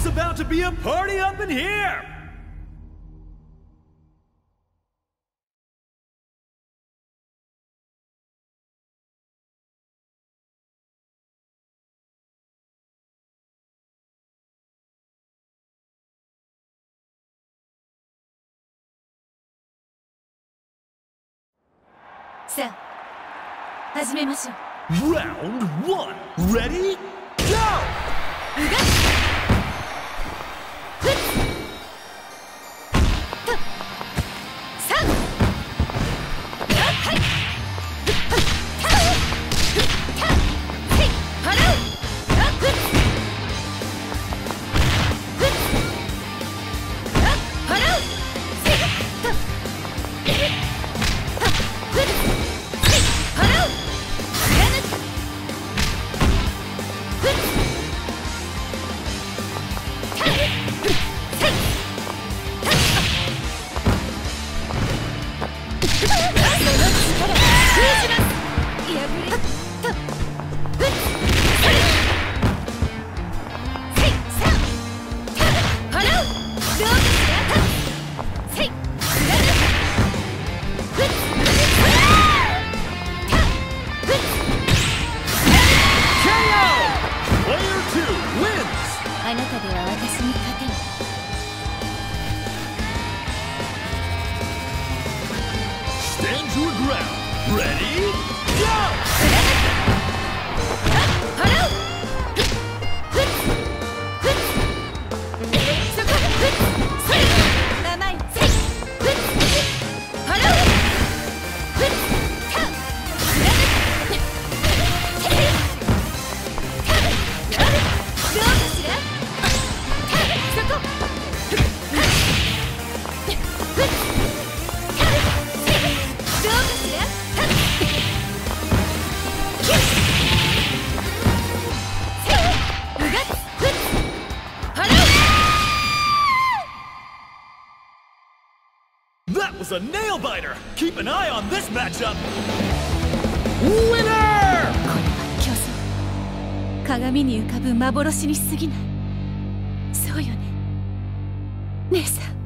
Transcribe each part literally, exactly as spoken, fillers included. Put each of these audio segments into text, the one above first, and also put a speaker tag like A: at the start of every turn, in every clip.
A: about to be a party up in here!
B: Sa, 始めましょう。
A: Round one, ready, go!
B: うがっふっとさんやっはいふったふったせい払うやっふっふっやっ払うせいとふっふっせい払う貫くふっあなたでは私に勝てない。
A: Stand your ground, ready, go! That was a nail biter! Keep an eye on this matchup! Winner!
B: これは競争。鏡に浮かぶ幻に過ぎない。そうよね、姉さん。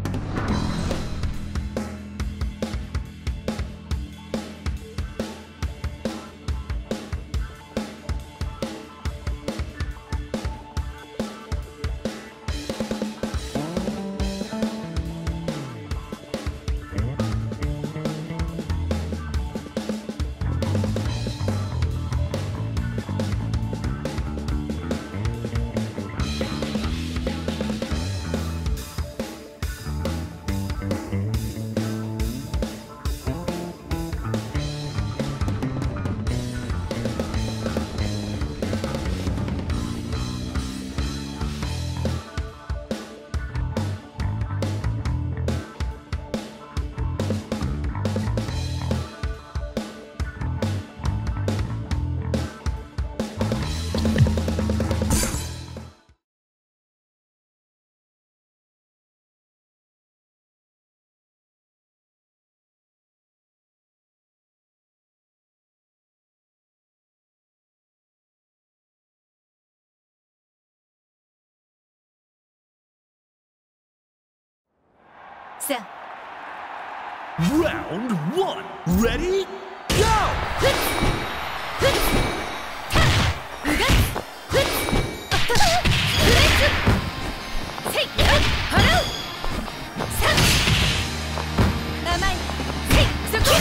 B: さあ
A: Round one, ready, go!
B: ふっふったうがっふっあったフレーズせいやっ払うさん甘いせいそこ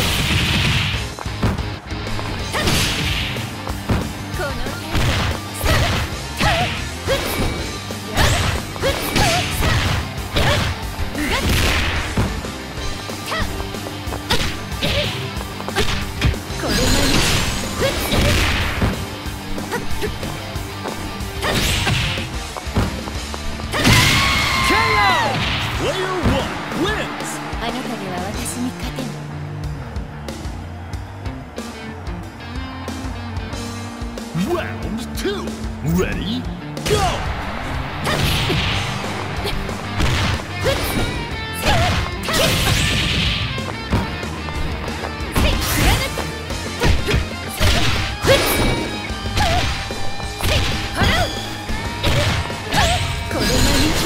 B: たこの程度さたふっやっふっさやっうがっ
A: Player one wins!
B: あなたでは私に勝てない。
A: Round two, ready, go!
B: これが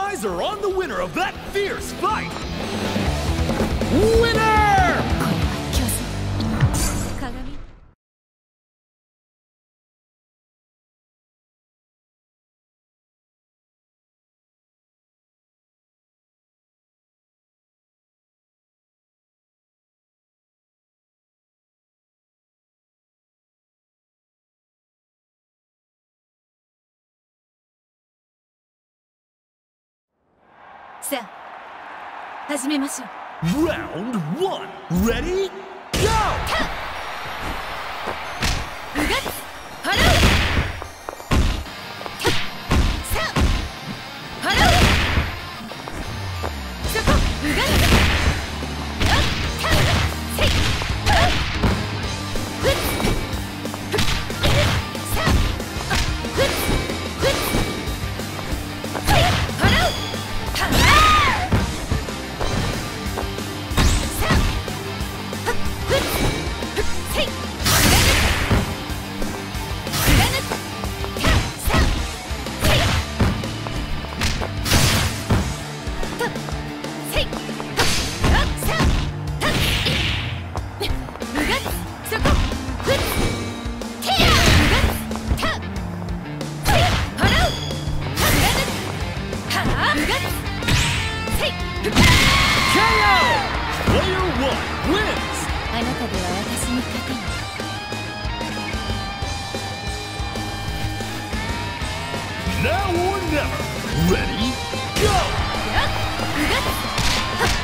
A: eyes are on the winner of that fierce fight! Winner!
B: 鏡。さあ、始めましょう。
A: Round one, ready, go!
B: うがつ払う。さあ払う。そこうがつやったせい払う。ふっふっさあふっふっはい払う。あなたでは私に勝てない。
A: Now or never, ready, go!
B: やっうがつはっ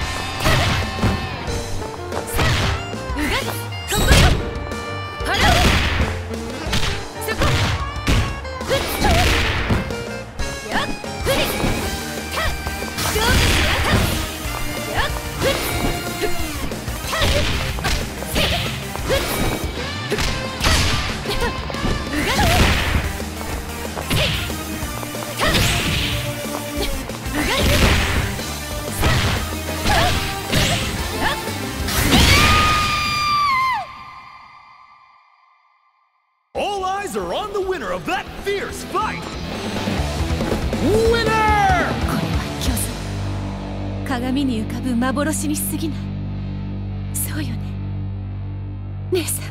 B: さあうがつここよ払う。そこふっやっふりた勝負しやったやっふっふったせいふっふったうがつせいた
A: All eyes are on the winner of that fierce fight! Winner!
B: これは巨像。鏡に浮かぶ幻に過ぎない。そうよね姉さん。